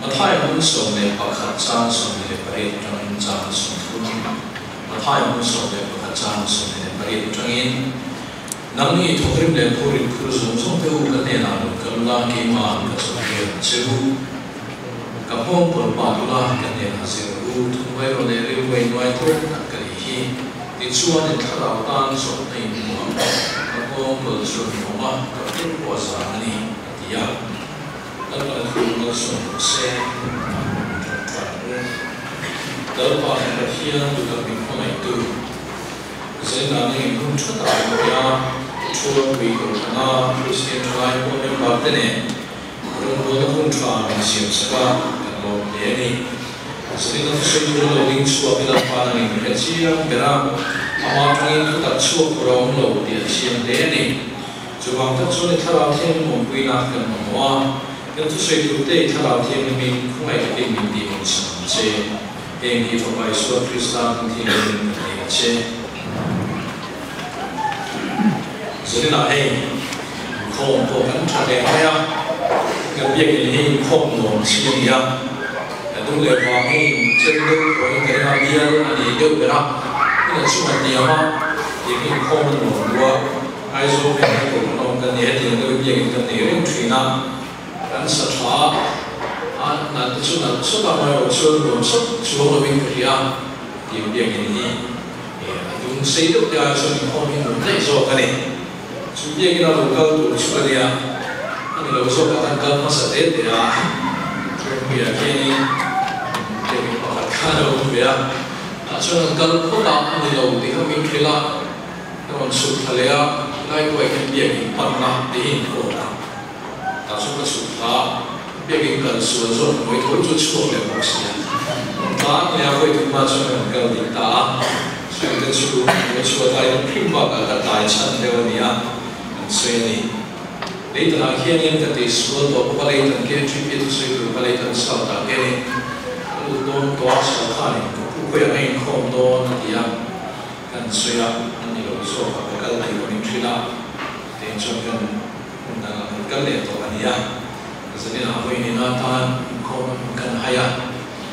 thay muốn sống để bác khát chan sống để bari trong in chan sống thun thay muốn sống để bác khát chan sống để bari trong in nang ni thorim le phurin phur zum zum pe u kan ne na lo kan la ki ma ka so ke chiru ka hom por pa la kan ne na se u thun wai ro le ri wai noi tho na ka ri hi ti chuan ni thara tan so nei mu ka hom por so no ma ka tu ko sa ni ti ya kan la khu no so se dal pa ka hian tu ka bin ko mai tu se na ni kun chata ya chuan vi ko na Christian lai ko ne ba te ne ron bo na kun tra ni siam sa ka lo ne ni se na se ju lo ding chu a la pa ni ke chi ya bera ama tang in ta chu ko rom lo ti siam le ni chu wang ta chu ni thara thiên mo pui na kan mo wa ke tu se tu te thara thiên ni min khu mai ke min ti mo sa che ke ni to bai su Christian thiên ni ni che所以那嘿，空不跟查的哎呀，跟别个嘿空弄起呀，都来话嘿，真都可以跟他别你就给他，那个什么地方，也给空弄多，还说跟那个弄跟那点都别个跟那人吹呢，跟视察啊，那就是那吃到没有吃我吃那边可以啊，也别个你，用谁都不要说你后面弄那时候跟你。Sudah kita lokal tu suka dia, ini lokal katakan masa dia, dia kini dia pakai kalau dia, asal kalau kota ini lokal dia mungkin lah, kalau suka dia, lain kau dia ni pernah di kota, tak suka dia kalau suka kau itu cukup dia maksudnya, tak dia kau itu macam kalau kita, suka suka dia prima kata dia cakap dia.所以呢，你等下天天在对说多，不把你等给去别的水果，把你等少打给你，路多多少看你，不会让你空多那地样，跟水啊，那你有说法，我跟你我们去啦，等就跟脸多一样，可是你哪会你那他空跟海呀，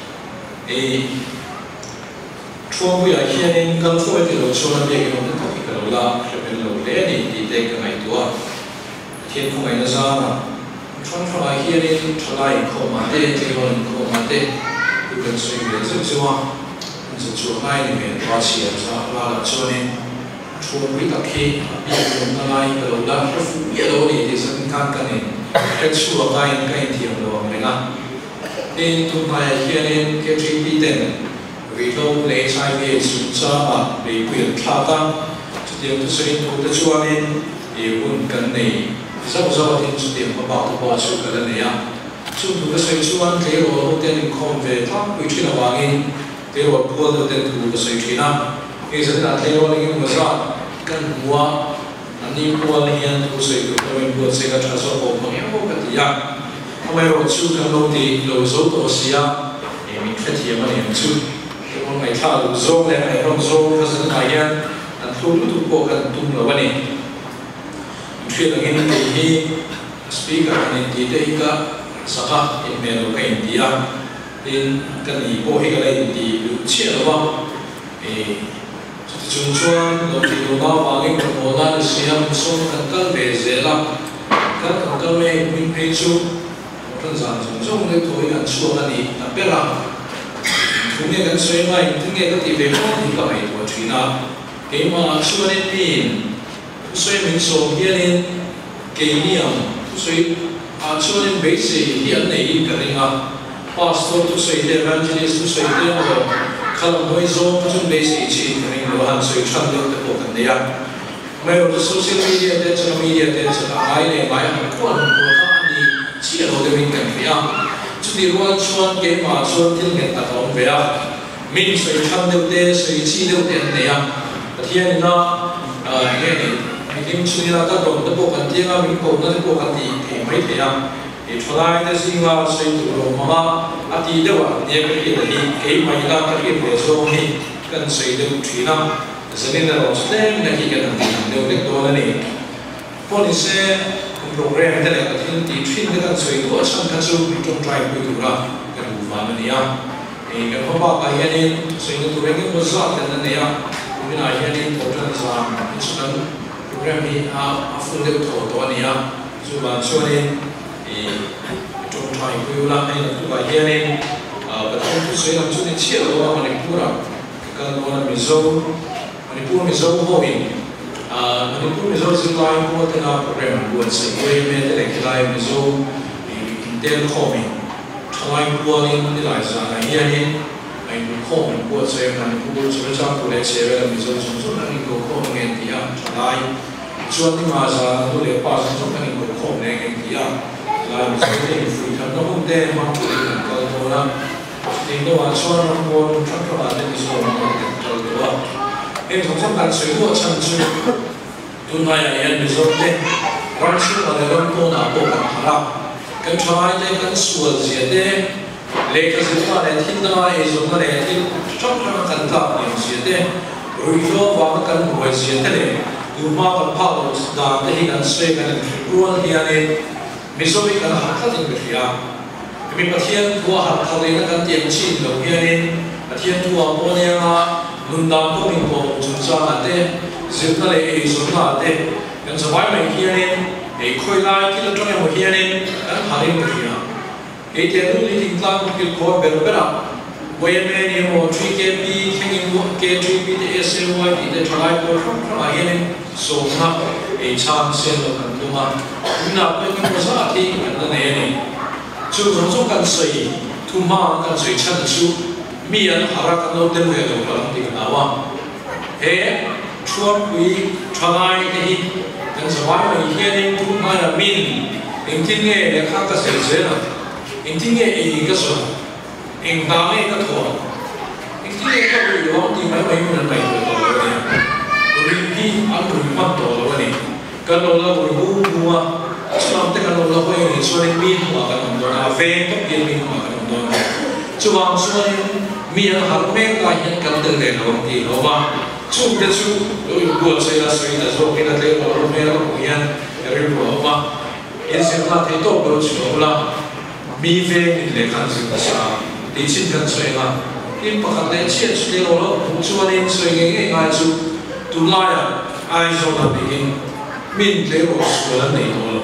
初步呀天天跟初步的路说那边给我们到一个路啦，这边路来你。这个来多，天空来的啥嘛？穿出来些呢，出来以后嘛的，这个以后嘛的，就跟水源是不是嘛？就是做海里面抓起来啥，拉了之后呢，出回到去，别用那来个路啦，别路里就是你看看呢，还出了该天路没啦？你都那些呢，给最低的，为了来采个蔬菜嘛，为不要差单。dia tu sering tu tercuali, pun kan ni, sama-sama tin dia membawa bawa suka dan dia, tu sering cuan dia orang dia ni konve, tak boleh nak wangi, dia orang buat dia tu sering cina, ini sebenarnya dia orang ini besar, kan buat, nanti buat ni yang tu sering tu buat segala cara orang yang buat dia, kami orang suka lodi, lozol tu sia, ini kerja mana yang tu, orang mai tahu lozol ni, orang lozol kesenangan. Tu kau kan tu lawan ni. Mungkin lagi ni speaker ni dia ika sahah ini melo kain dia. Dan kan ibu ika lain di lucia lawan. Junjuan lalu lawan wangi bermula siam sung kan bezela. Kan me mimpicu. Kan junjung le tu ikan suara ni tapi lah. Tunggu kan suai tunggu kan tiba pun ika mai tu China. Cái mà xưa đến pin, suy mình số kia lên kỷ niệm, suy xưa đến bế sĩ hiện nay cái này mà pastor tu suy đến evangelist tu suy đến rồi, kalau noi zone tu bế sĩ chỉ cái này lo han suy chăn được cái bộ cái này à, mấy rồi social media đến social media đến cho ai này bài học quan của các anh chỉ là đồ mình cần phải à, chút đi luôn chuan cái mà chuan thiên nhiên ta không phải à, mình suy chăn được đấy suy chỉ được cái này à. Thiên nó nghe này mình suy ra các đồng các bộ phận thiên là mình cũng các bộ phận thì mấy thế à thì cho lại cái sinh hoạt suy tụ đồng mà thì đâu à nghe cái gì thì cái mấy là cái về số này cần suy được chuyện nào cho nên là nó sẽ là cái cái thằng đều được đó là này policy program thế này thì train cái kan soi tu sang kan su trong try ku tu ra kan bu va ma nia e kan ho ba ka ya ni soi tu re ke mo za kan na nia ku na ya ni to tran sa instrument program ni a full de to nia su ba so ni e trong try ku la ai tu ba ya ni ba tu soi na chu ni chia lo ma ni pura kan lo na mi zo Manipur mizo ho in Manipur mizo zilai ko tena program buat sesuai dengan lekilai mizo intel homi tolai buat in nilai sana ia ni ai homi buat saya Manipur sebesar boleh saya mizo sumsum ni ko homi dengan dia tolai cuan di masa tu lepas sumsum ni ko homi dengan dia lai mizo ni free kan no pun deh mampu dengan kalau orang tinggal cuan pun tak ada di sana kalau em从上班水果上去，都那样人比如说的，刚吃我的人多拿不干好了，跟出来的跟说些的，那个是话来听到那一种个来听，常常看到有些的，比如说我们跟我些的嘞，有嘛个跑到那的一个水跟ruang dia ni, misalnya kan hak hak yang berbeda, tapi pasien tua hak hak yang kan tiang chin lo dia ni, pasien tua pun yang Nundang ko min ko chunsa ate zirna le e sunna ate kan sabai mai hianin e khoilai ki la tong mo hianin kan harin ko hia e te nu li ting tlang ki ko berbera way me ni mo 3kb thingin mo k3b de sly de try ko from hianin so na e chang sen lo kan tuma ina ko ni mo sa ti kan ne ni chu so kan sei tuma kan sei chan chu mian harakan lo delu ya lo palang ti nawa he chuan kui thangai hi kan sawai mai hianin tu ma ya min ingtin nge le kha ka se se na ingtin nge e ka so ing da nge ka tho ingtin nge ka lo yo ti mai mai min mai to lo ne ri hi an ru ma to lo ne kan lo la ru bu wa chuan te kan lo la ho ni so ni min wa kan do na ve to ki min wa kan do na chuan so ni mian har me ka hian kan del le lo ti lo ba chu te chu lo bu se la sui da zo ki na te lo me lo ko hian ri lo ba in se la te to lo chu la mi ve min le kan si ta sa ti chin kan sui la in pa ka le chen su le lo chu an in sui nge nge ai chu tu la ya ai zo na bi in min le lo su la nei lo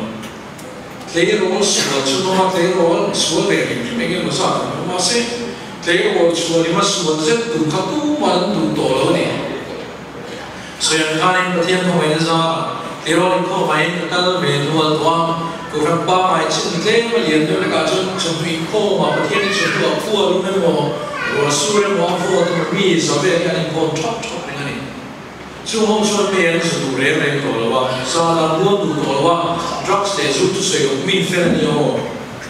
le lo su la chu no ma le lo su le ri me nge mo sa ma se thế của chùa thì mà xuống rất đủ các tu mà đủ tổ lớn này, rồi anh em thiên không phải ra, thế rồi không phải ta về đua đua, cũng phải ba ngày chín thế mà liền được cả chuẩn bị khô mà thiên chuẩn bị phua luôn đấy mà, rồi suy ra món phua thì mình sao về cái này còn chót chót cái này, chú không chuẩn bị anh sử dụng để tổ là ba, sao làm luôn đủ tổ là ba, drugs để giúp cho sử dụng mình phải nhiều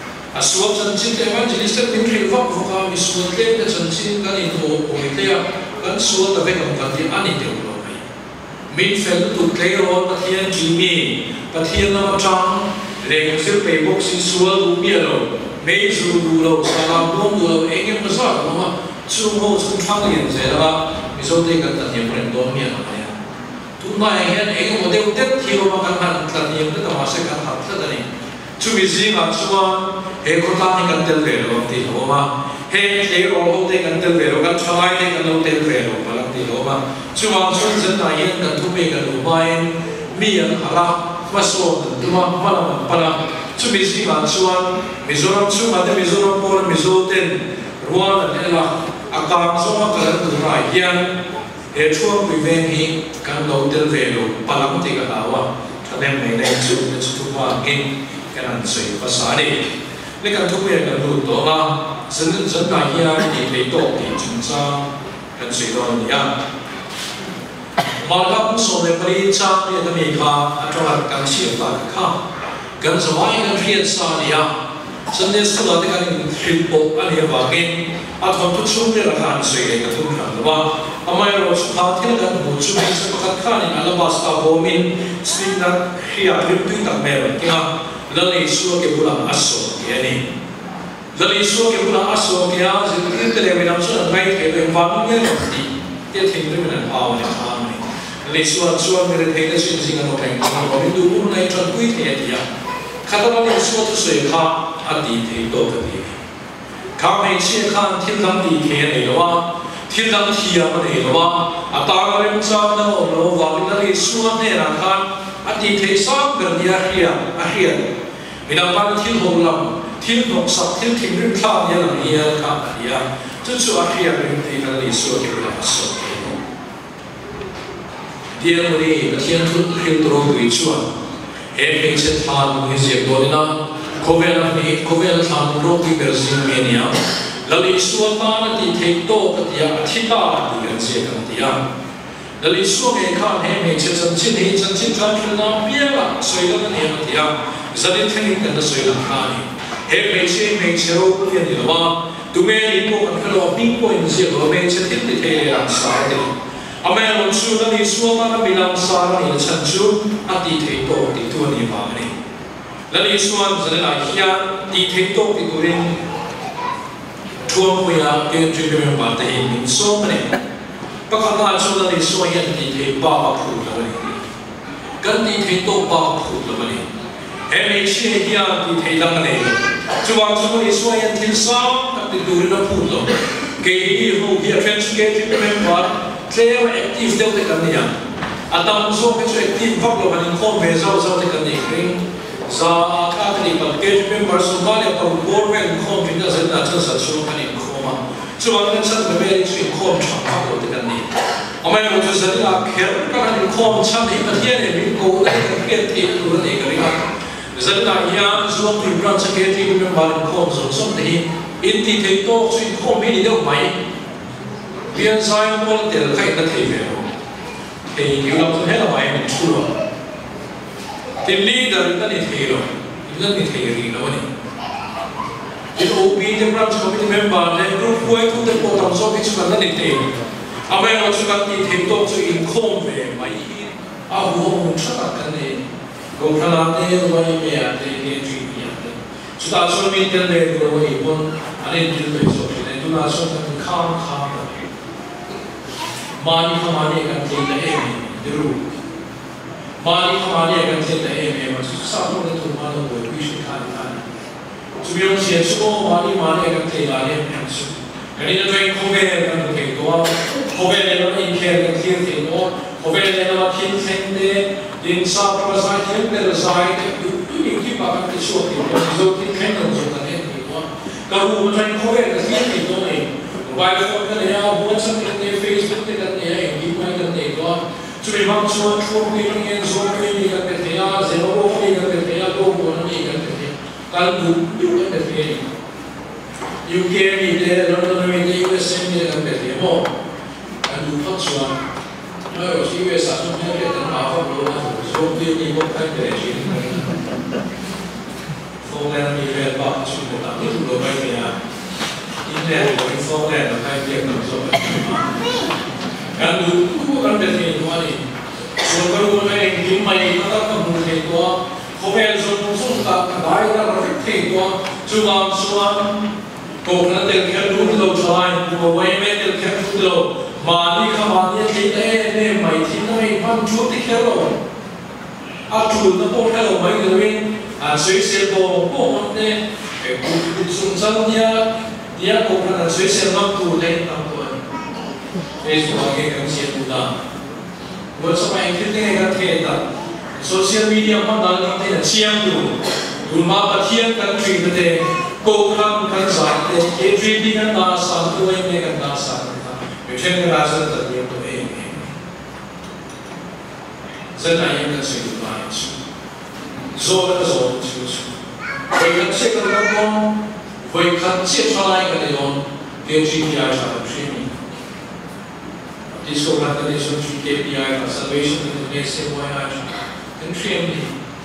suốt chân chính cái evangelist mình hiểu pháp của các mình suốt lên cái chân chính cái này đồ của mình thế cái suốt là về công việc thì anh ấy đều làm vậy mình phải tụt cái rồi bắt thiên Jimmy bắt thiên nó trăng để cái sự bề bốc xin suốt đủ bia rồi mấy dù đủ rồi sao làm luôn đủ rồi anh em có sao không mà chung hô chung thang liền thế là mình số đây cái tận hiệp mình đón miệng này tụi này anh em một điều tiếp theo mà cần hành tận hiệp tức là sẽ cần học rất là nhiều chú mình gì mà chúa he ko ta ni kan tel ve lo ti lo ma he le ro ho te kan tel ve lo kan chai te kan lo tel ve lo pa lang ti lo ma chu ma chun zen na yen kan thu pe kan lo mai mi an hala ma so tu ma ma la pa la chu mi si ma chuan mizoram chu ma te mizoram por mizo ten ruan an la akam so ma kan tu ra hian he chuan wi ve hi kan lo tel ve lo pa lang ti ka la wa thanem mai nei chu tu ma kin kan an sui pa sa niนี่การทุกอย่างกันดูตัวละฉันนายยาที่ไปโตที่จุนซากันสุดยอดเนี่ยมาแล้วก็ส่งในปริจาเนี่ยก็มีค่าอัตราการเสียค่ากันสมัยกันเรียนซาเนี่ยฉันเนี่ยสุดท้ายกันฟิลโปอันนี้ว่าเองอาทำทุกช่วงเนี่ยการสุดยอดกันทุกครั้งว่าทำไมเราสุดท้ายที่กันหูช่วยสักพักข้านี่อัลบัสตาโบมินสิ่งนั้นที่อยากเรียนรู้ตั้งแต่เมื่อกี้lalu Yesus ke bulan Asor ini, lalu Yesus ke bulan Asor kia, jadi kita lihat dalam surat baik itu environmentnya nanti dia tinggal dengan awal yang ramai, lalu Yesus mereka tinggal sini dengan orang, kalau itu pun naik cuan kuit dia. khát đó đi suốt suy khá đi thấy tốt cái gì khá mấy chuyện khá thiên đàng đi thế này đó thiên đàng thiệp này đó ta cái em sao nó vào cái đi suốt này là khá đi thấy sao gần đi hiền vì nào bạn thiên hồng lòng thiên hồng sắc thiên thịnh rực khá như là hiền khá đi chút số hiền thì là đi suốt cái là suốt thiên này là thiên thuận thiên trôi tùy chuan em mình sẽ than người diệt đồ na Kovel than rô tùy bờ sinh menia là lý suốt ta là đi thấy tốt cái gì thì ta đi gần diệt cái gì là lý suốt ngày khăn em mình sẽ chân chính chân na bia là suy là cái gì gia đình thanh niên cần suy là cái em mình sẽ rô cái gì đó tụi mình đi bộ cái lò pin point diệt rồi mình sẽ tiếp tục thấy làm sao đấy Amen long su na ni suama na bilang sa ni chan chu ati thei to ti tu ni ma ni la ni suan zan na hian ti thei to ti turin thuam puya ke ju be ma te min so ne pa kha na chu na ni suan yan ti thei ba phu la ni kan ti thei to ba phu la ni em che hian ti thei la ne chu wa chu ni suan yan tin sa ta ti turin na phu lo ke hi ho hi trans ke ti be ma Clear active đâu thì cần gì à? Tam số cái chuyện active phát lộ hành không về sau thì cần gì cái giờ các cái điểm kết bên bờ sông Ba để còn bốn bên không thì nó sẽ là chân sản xuất cái điểm không mà chứ mà cái chân cái bên chuyện không chẳng phát lộ thì cần gì ông ấy một chút sẽ là kéo các cái điểm không chân thì cái thiên này mình cố lấy cái thiên thì luôn này cái gì dẫn lại nhà xuống thì branch cái thì bên bờ không giống giống thì in thì thấy to chuyện không biết đi đâu mấy Biên sai một tiền khách đã thấy về thì nhiều lắm hết là vậy mình chua rồi thì leader đã đi thấy rồi đã đi thấy gì đó này cái OB the branch committee member này group cuối thu được bộ tổng số cái chuyện đã đi thấy à bây giờ chúng ta đi thấy tốt cho in không về mấy à hôm chắc là cái này cũng khá là này rồi mẹ thì chuyện gì chúng ta số mình cái này rồi bốn anh em chỉ lấy số này chúng ta số cái khám Mani khamane kan thei la em diru Mani khamane kan thei la em ma sa ko le tu ma lo bo pi shi khan khan chu yong sia chu mani kan thei la em chu ani na train ko ve kan ke to ko ve le no in ke kan thei thei no ko ve le no phin theng de din sa pro sa theng de sai de tu ni ki ba kan ti sho ti zo ti khen no zo ta ne ni ko ka ru train ko ve ka thei thei no ne Bài phone cái này ao muốn sang cái này Facebook cái này ảnh đi quay cái này đó, chúng mình mong muốn chụp cái này rồi cái này cái này à, rồi nó có cái này à, có cái này cái này, cái đủ cái này, UK này đây, London này đây, USA này cái này mà, cái đủ phát triển, nói ở chỉ về sản xuất những cái sản phẩm luôn á, số tiền thì có cái này gì, phong lên thì về bảo chúng mình làm những đồ bay này à. Ini yang info dan apa yang kita coba. Kan dulu kan dari itu ni. Kalau kalau yang dimai kita kan mungkin itu, kalau zoom tak kadai dah reflect itu, cuma kalau nanti kita dulu jalan, kalau wayme kita dulu, mani kamani kita ni mai kita ni pun cuti kalau. Aku tu pun kalau mai kita suy xét bộ ni, chúng ta dia ko kana suy xét ngam tu lên ngam tu Facebook cái cảm giác tu da vừa sau này khi cái cái thế ta social media mà đang làm thế là chiang tu mà bắt thiên cái chuyện thế cô kham cái giải thế cái chuyện đi cái ta sang tu ấy cái ta sang cái chuyện cái ra rất là nhiều tu ấy rất là những cái sự tu này rồi là rồi với cái sự cái đó với khăn chiết cho lại cái này tiêu chí KPI cho học sinh Disco Organization KPI và Salvation International CYI những training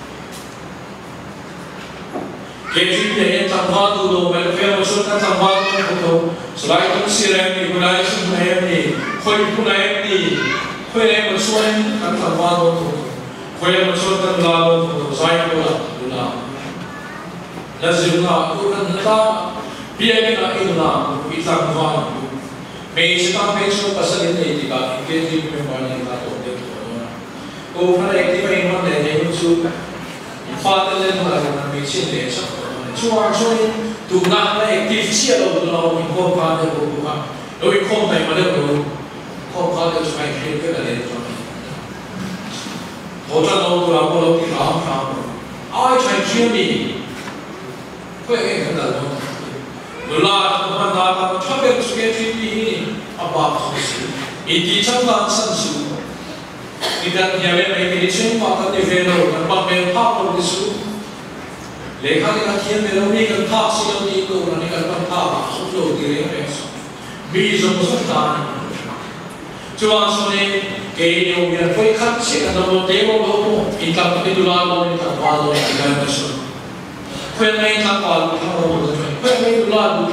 KPI trong hoa tu đồ welfare một số các trong hoa tu đồ lại cũng xí em đi lại cũng này em đi khơi cũng này em đi khơi em một số em các trong hoa tu khơi em một số các la tu sai tu là là dừng lại tôi cần ta biết cái là cái là cái tăng hoa mình sẽ tăng cái số bớt lên này thì cả cái gì mình muốn là tốt được rồi cô phải active mình muốn để những số Father lên là mình xin để sắc Chúa cho nên tụ nặng này tiếp chia đầu tụ nào mình có Father của Chúa đối không phải mà được rồi không Father phải hiểu cái này cho mình hỗ trợ đâu tụ nào có đâu thì làm sao ai phải chia mình cái này là đâu tụ là mình là chấp nhận sự cái gì đi à bảo không sự ít đi trong lòng sân sự Kita nyampe meditation maka di velo dan pamer hak orang disu. Lekha kita kian velo ni kan hak sila di itu orang ni kan hak sudah direpes. Bisa musaftan. Cuma sone kini orang koi kat sih kan dalam dewa bahu kita itu lalu kita balu kita masuk. Koi main tak balu kita balu. Koi main itu lalu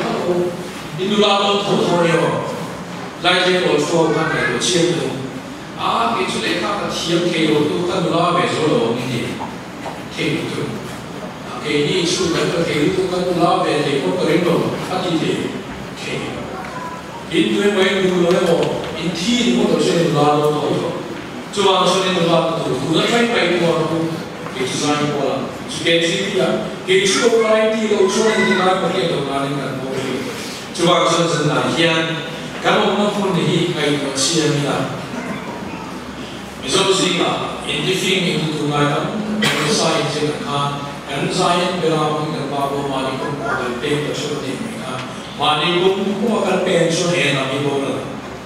tahu yo. Lagi orang tua kan itu cium cái chỗ này khác là thiếu cái đầu tư các lo về số lượng như thế cái đầu tư cái đi số cái cái đầu tư các lo về thì có cái đầu các như thế cái in tuổi mấy người nói một in thi thì có đầu tiên là lo thôi cho bạn số này là lo thôi cũng phải phải qua cái design qua cái gì thì cái chỗ này thì đầu số này thì là cái đầu là nên là một cái cho bạn số này là hiện các ông nó không để ý cái cái gì là Misal sehingga indifing itu tunaikan ensain sekarang ensain berapa kita bawa mani pun akan pay tersedia mereka mani pun akan pensiun henami bola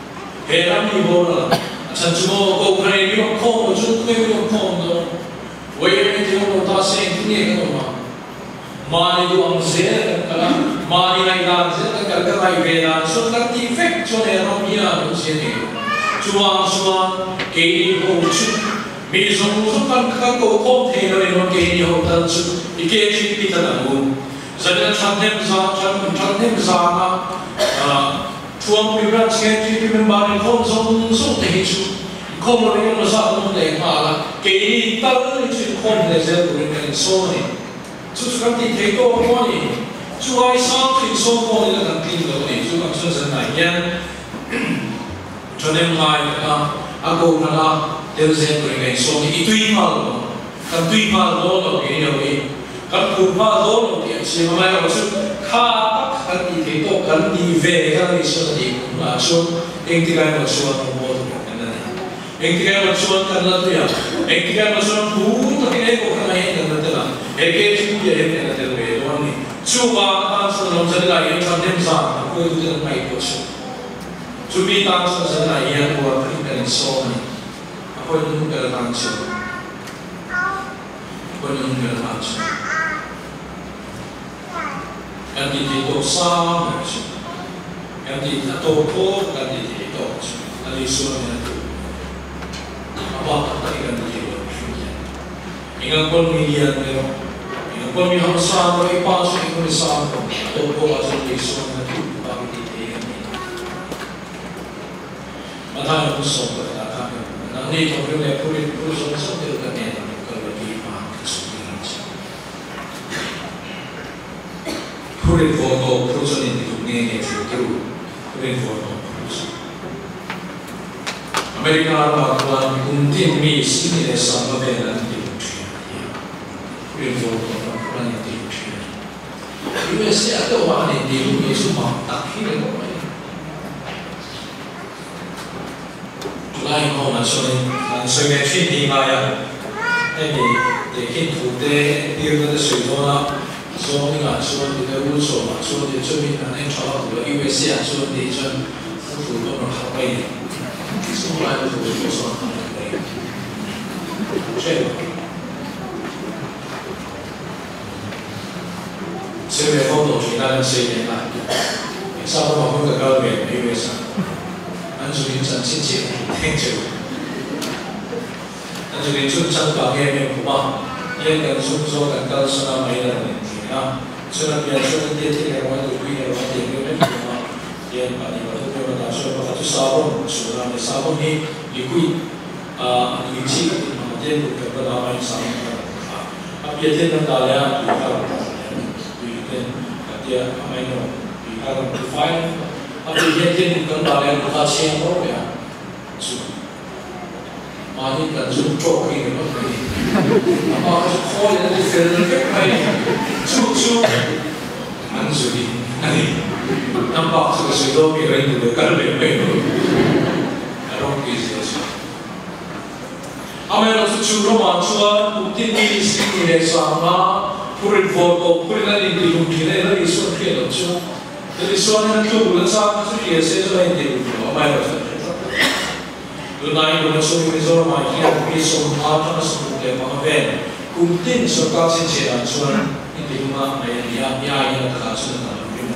macam cuma kau kena bilang kau macam tu bilang kau tu wajib itu orang tak seng ni kan orang mani tu angzer kan mani naik angzer kan kalau beran so kan defect so henami tu sini Cuma kini hoju, misal kan kalau kau tengok orang kini hotel tu, ikhlas kita tahu. Jadi cantik sana, tuan pimpinan sekali pimpinan kau song tehisu, kau mereka masa tu malah kini tahu itu kau lezer dengan soni. Cuma kan kita kau ni, cuma isam itu kau ni kan kita ni, cuma sebenarnya. Cho nên ngoài aku nala terzen dengan suami itu imal, kan itu imal dolo ini ini, kan imal dolo dia siapa yang maksud kata kan itu kan di vega itu tadi, maksud yang tiga maksud apa kan yang tiga maksud kan itu ya, yang tiga maksud pun tapi ini bukan yang kan itu lah, itu dia yang kan itu orang ni, cuba kan sebelum jadi lagi cantik sana, aku itu tidak baik maksud. Cumi tangsa sana yang buat kita insomnia, apa yang kita tangsa, yang itu sama, yang itu topor, yang itu yang insomnia itu, apa kata yang itu, ingat pun media itu, ingat pun yang sama, ipas yang sama, topor asal insomnia itu, bagi dia. Matanya busuk berkata, nanti kalau dia pulih seperti itu ni, kalau dia faham kesulitan. Pulih foto perusahaan itu ni itu pulih foto perusahaan. Amerika lakukan kuntin mis ini sama dengan itu. Pulih foto perusahaan itu. USA ada orang itu semua tak kira apa. Lain kau macam ni, sebagai film gaya, ini dekin tude, dia ada sesuatu lah, sesuatu ni sesuatu dia usul, sesuatu dia cermin, nanti kalau tu USA sesuatu dia cermin, itu orang Hawaii, semua itu usul Hawaii. Cek, sebagai foto kita ada sekian lah, sama macam kalau dia USA. Anjurin janji听着，anjurin出真白嘅咩kuma，一個出咗更加新啊美啦年紀啊，出嚟變出啲嘅我哋會嘅我哋嘅咩kuma，嘢把你話都俾我打出，我發出沙bomb，出啦你沙bomb呢，你會你知嘅，我哋會咁樣打埋沙bomb啊，啊別天能打咧，別天啲啊咪咯，別天define。Ada yang dia bukan barang bukan siapa ya, cuma นี่กันจุดโจกอีกแล้วไม่มาจะคอยจะเฟรนด์ไปชูอันสุดอันนี้น้ำปากสุดโดมีอะไรอยู่กันเลยไม่รู้อารมณ์กิจสิอาเมเราชูโรมันชัวอุติมีสิ่งที่เรียกสามาผู้ริโภคผู้ริการที่ลุงที่เนี่ยเราอิสระเพียรชัวแต่อิสระเนี่ยคือบุญสร้างสุดที่เสียสละที่ลุงอาเมเราจะดูนายดูนักสู้มิโซรามาที่ยังมีสมภารทั้งสมุทรมาเวนกุมตินสกัดเสียชัวนี่ที่ลุงอาไม่ยังขาดสุดนั่นเอง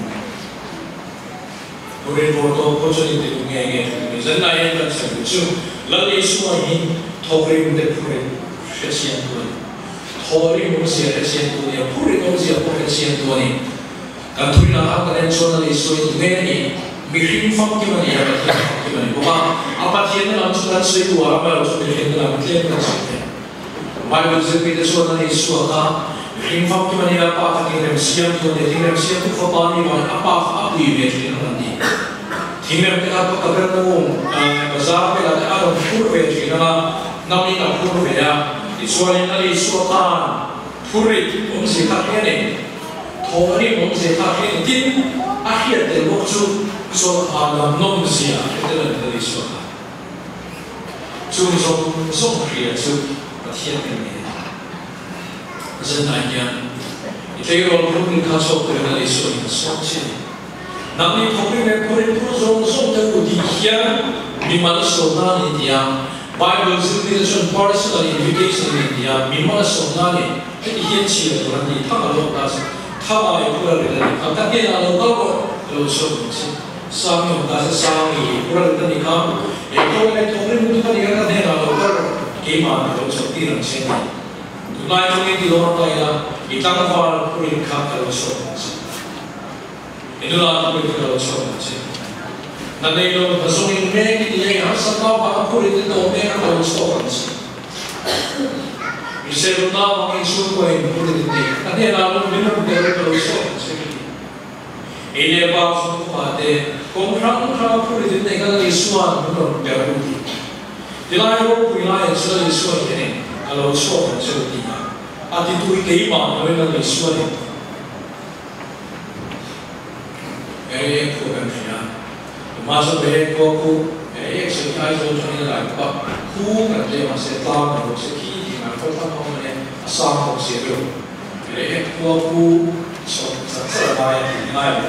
ผู้ริโภคผู้ชนิดที่ลุงเองมีสัญญาณกันเสมอชัวแล้วอิสระหินทอริมเด็กผู้ริเสียตัวทอริมมุสเสียเสียตัวเนี่ยผู้ริมุสเสียผู้เสียตัวนี่การทุนละหกันชนอะไรส่วนเงี้ยนี่มีหินฟังที่มันยังไม่ฟังที่มันเพราะว่าอาปัจจัยนั้นเราจะใช้ตัวเราจะเป็นหินเราไม่เล่นกันใช่ไหมไม่รู้จะเป็นส่วนอะไรส่วนนั้นหินฟังที่มันยังอาปัจจัยนั้นเสียตัวเนี่ยที่มันเสียทุกคนตอนนี้มันอาปัจจัยอยู่ในที่นั้นนี่ที่มันเป็นอาปัจจัยนั้นภาษาเป็นอะไรอารมณ์พูดไปที่นั่นน้ำนี่เราพูดไปอ่ะส่วนนั้นส่วนนั้นผู้ริผมเสียค่าแค่ไหนทอริผมเสียค่าแค่ไหนที่อาเฮียเด็กบอกชูส่วนอาลำน้องเสียเด็กเลยส่วนชูส่งเรียนชูประเทศเป็นไงจะไหนยังที่เราพูดถึงข้าชอบเป็นอะไรส่วนส่วนชิ้นนั่นนี่ทอริเนี่ยผู้ริผู้ส่งเด็กที่เฮียมีมันส่วนนั้นนี่ยังBible civilization personal invitation in India mimma sonani heti hienchi le durante thama lo das thama e pura le ni ka ke na lo ko lo so chi sami da sami pura le ni ka e ko le thore mu ka ni ka ne na lo ko ke ma lo so ti ran chen ni dunai mo ni lo ta ya itang fa puri ka ka lo so chi edula ko lo so chi nanti lo pasungin mereka dia yang sakau pakai kulit itu mereka kalau stokan sih. Misalnya orang yang suka yang kulit itu, nanti lalu minum mereka kalau stokan sih. Ini apa semua ada, komprang kulit itu kalau isuan minum mereka itu. Dia orang punya sudah isuan ini kalau stokan sih dia. Ati tu ikhima mereka isuan itu. Ini program dia. Masuk berikutku, sekitar itu jadi lagi pak, kan dia masih tahu kalau sekitar mana pertama mana asal masih itu, berikutku selesai ini lagi.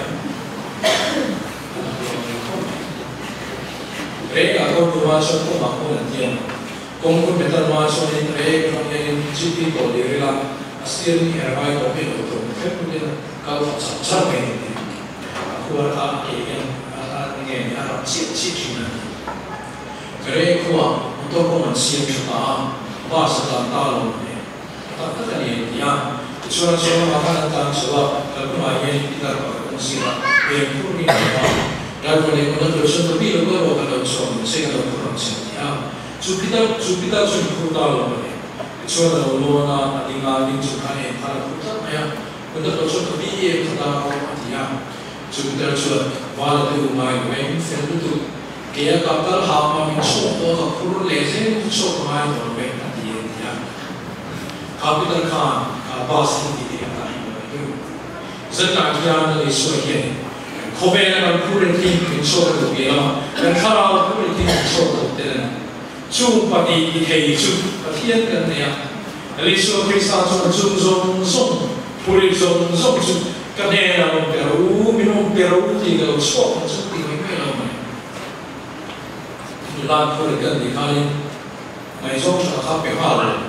Berikutku masuk ke makmur nanti, kongkong betul masuk ini berikut yang jadi boleh lah, asal ni herai kopi itu, kemudian kalau cacar ini, aku ada yang ini ada ciri-ciri nanti. Mereka untuk mensiap juga bahasa dalam ni. Tapi kan ini yang cuaca makanan dan sebab kalau yang kita mensiap yang pun ini dan kalau kita terus lebih kalau cuaca segala kurang siap. Jupiter cukup dalam ni. Cuaca laluan tinggal di juga ni kalau kita kita terus lebih kita dia. Jupiter cuaca वाला तो उमाय में फिर तो क्या कपल हामा में शोक तो पूरे लेज़े शोक माय तो में दिए दिया कापिटल खान बास नहीं दिया ताई ज़्यादा ज्ञान ले सोये खोबेन का पूरे टीम में शोक तो गया और खराब पूरे टीम में शोक तो तेरे चुप पति इधर चुप पतियन करने या लिसो क्रिस्तान सों पूरे चुप karena minum peru tiga usok seperti ini lah. Lalu kita di kali, macam apa yang